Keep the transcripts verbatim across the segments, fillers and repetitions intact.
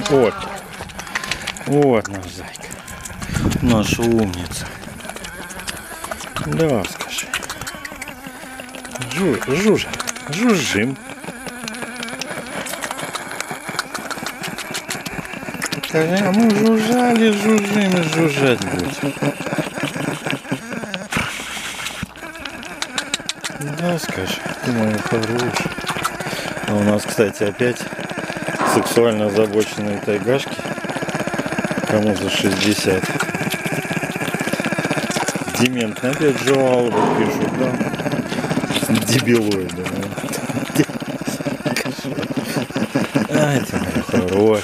Вот. Вот наш зайка. Наша умница. Да, скажи. Жу, жужа. Жужжим. Скажи, а мы жужжали, жужжим и жужжать будем. Да, скажи, ты моя хорошая. А у нас, кстати, опять сексуально озабоченные тайгашки. Кому за шестьдесят. Дементно опять жалобы пишут, да? Дебилоиды. Ай, ты моя хорошая.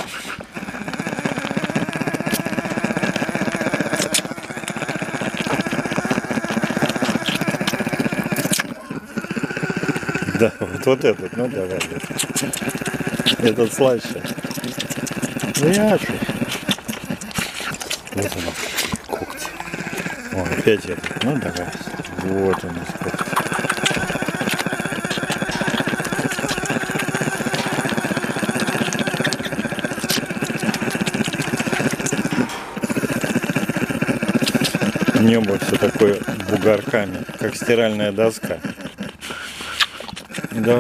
Да, вот, вот этот, ну давай. Этот слаще. Ну я что? Вот у нас когти. О, опять этот, ну давай. Вот у нас когти. Небо все такое бугорками, как стиральная доска. Да.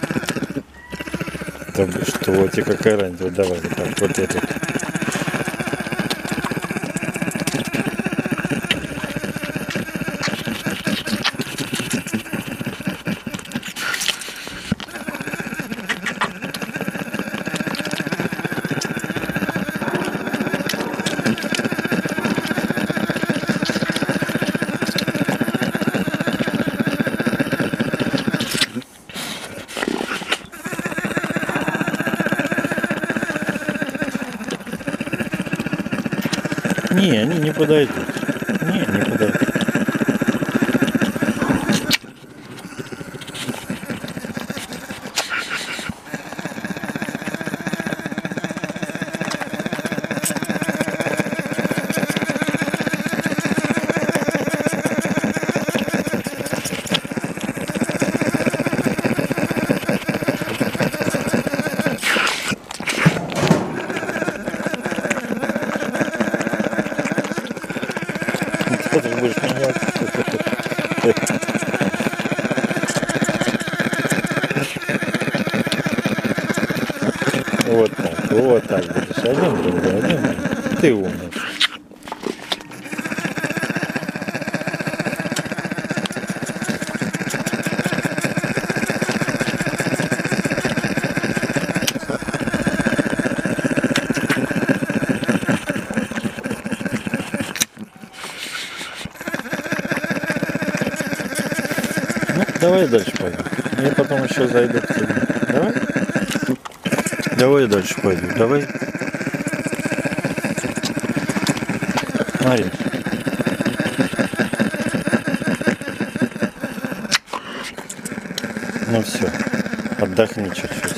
Да что тебе какая разница? Вот давай вот так, вот этот. Не, они не подойдут. Не, не подойдут. Ты будешь меняться. Вот так, вот так будешь. Один, другой, один, другой. Ты умница. Давай дальше пойдем. Я потом еще зайду к тебе. Давай? Давай дальше пойду. Давай. Смотри. Ну все. Отдохни чуть-чуть.